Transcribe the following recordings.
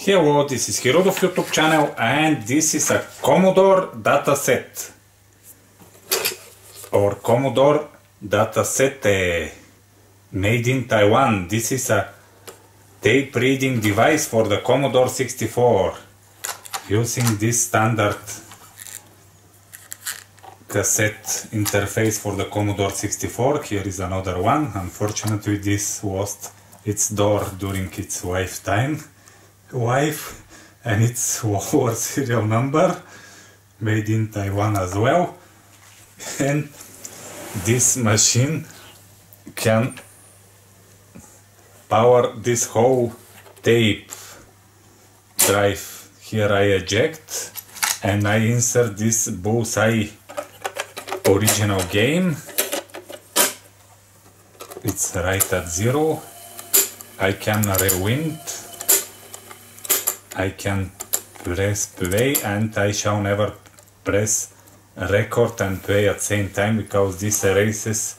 Hello, this is Hirudov YouTube channel and this is a Commodore Datasette or Commodore Datasette made in Taiwan. This is a tape reading device for the Commodore 64 using this standard cassette interface for the Commodore 64. Here is another one. Unfortunately, this lost its door during its lifetime. And its lower serial number, made in Taiwan as well. And this machine can power this whole tape drive. Here I eject and I insert this bullseye original game. It's right at 0. I can rewind. I can press play, and I shall never press record and play at the same time because this erases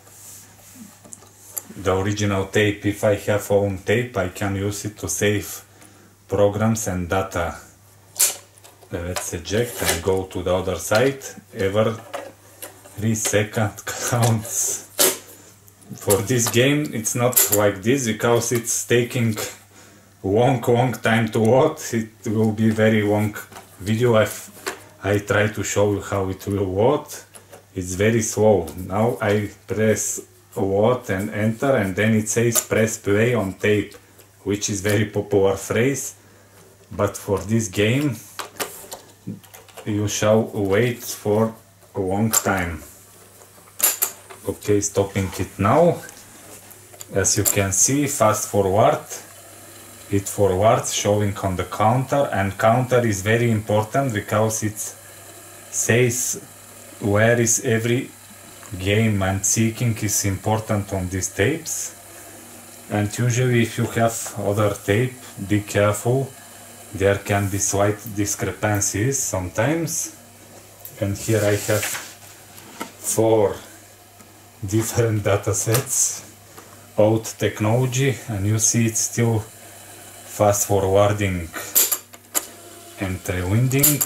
the original tape. If I have own tape, I can use it to save programs and data. Let's eject and go to the other side. Every second counts. For this game it's not like this because it's taking long time to load. It will be very long video. I try to show you how it will load. It's very slow. Now I press load and enter, and then it says press play on tape, which is very popular phrase, but for this game you shall wait for a long time. Okay, stopping it now. As you can see, fast forward. It forwards, showing on the counter, and counter is very important because it says where is every game, and seeking is important on these tapes. And usually if you have other tape, be careful, there can be slight discrepancies sometimes. And here I have 4 different datasets, old technology, and you see it's still fast forwarding and rewinding.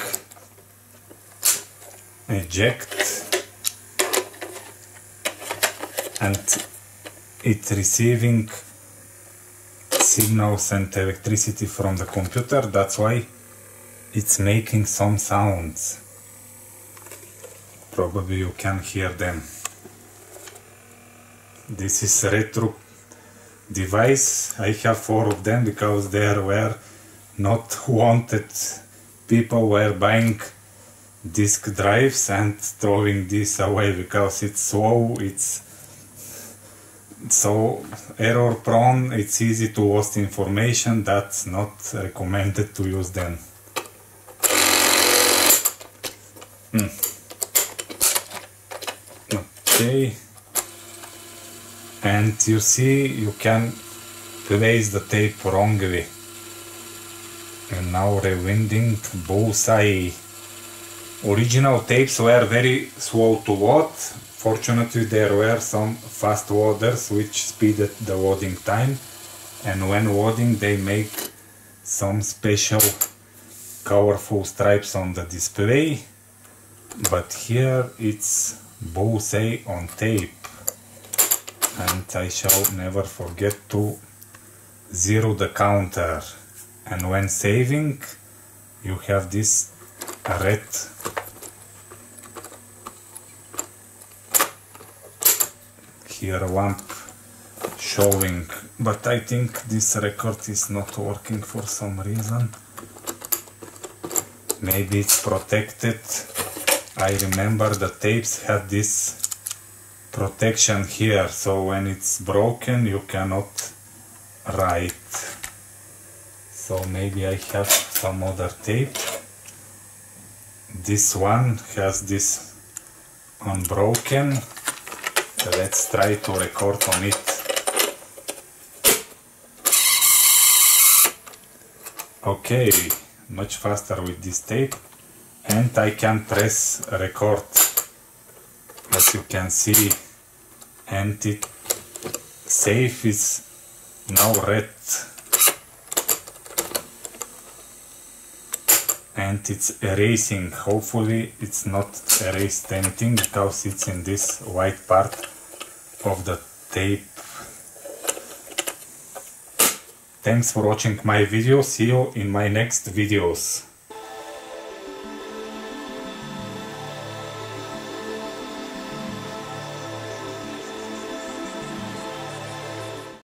Eject, and it receiving signals and electricity from the computer. That's why it's making some sounds. Probably you can hear them. This is retro device. I have 4 of them because there were not wanted. People were buying disk drives and throwing this away because it's slow, it's so error prone, it's easy to lost information. That's not recommended to use them. Okay. And you see, you can place the tape wrongly. And now rewinding, bullseye. Original tapes were very slow to load. Fortunately, there were some fast loaders which speeded the loading time. And when loading, they make some special colorful stripes on the display. But here it's bullseye on tape. And I shall never forget to 0 the counter. And when saving, you have this red here lamp showing, but I think this record is not working for some reason. Maybe it's protected. I remember the tapes had this protection here, so when it's broken you cannot write. So maybe I have some other tape. This one has this unbroken. Let's try to record on it. Okay, much faster with this tape, and I can press record. As you can see, and it save is now red. and it's erasing. Hopefully it's not erased anything because it's in this white part of the tape. Thanks for watching my video. See you in my next videos.